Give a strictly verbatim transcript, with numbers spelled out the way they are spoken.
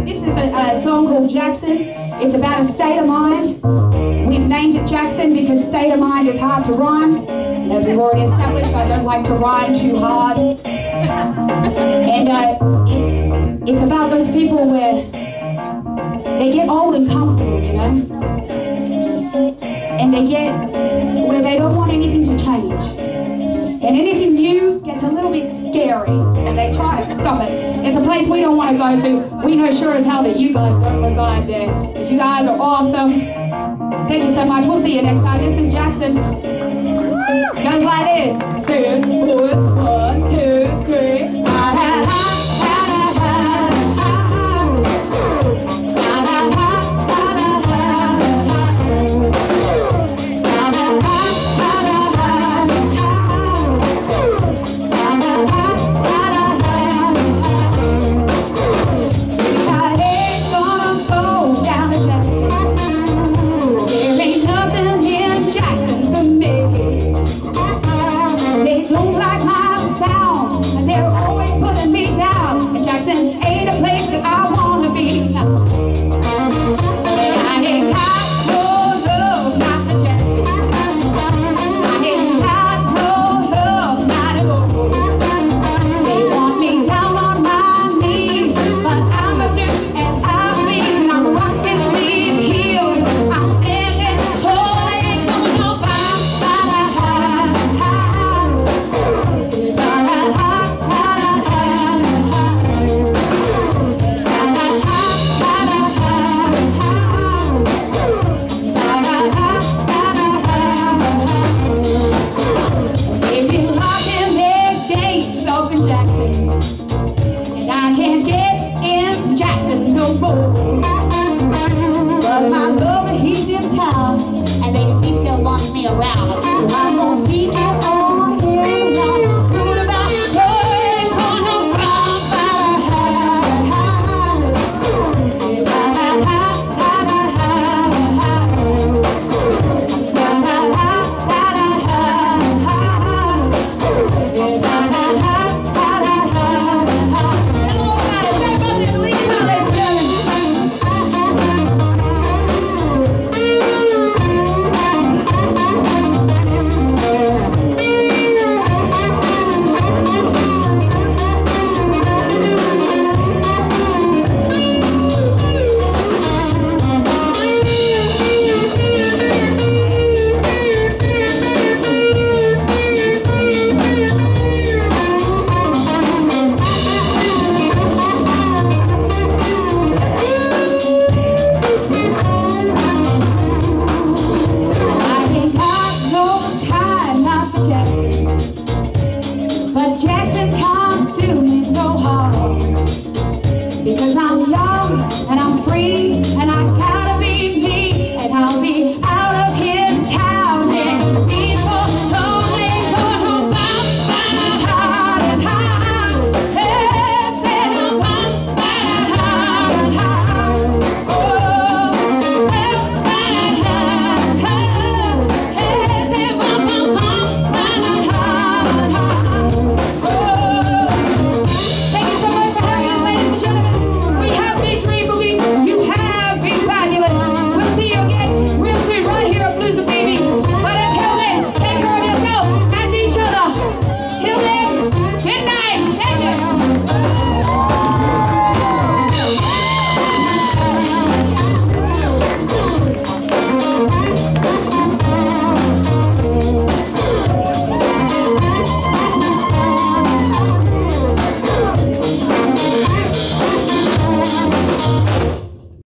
This is a, a song called Jackson. It's about a state of mind. We've named it Jackson because state of mind is hard to rhyme. As we've already established, I don't like to rhyme too hard. And uh, it's, it's about those people where they get old and comfortable, you know? And they get where they don't want anything to change. And anything new gets a little bit scary, and they try to stop it. It's a place we don't want to go to. We know sure as hell that you guys don't reside there. But you guys are awesome. Thank you so much. We'll see you next time. This is Jackson. Goes like this. Say it, boy.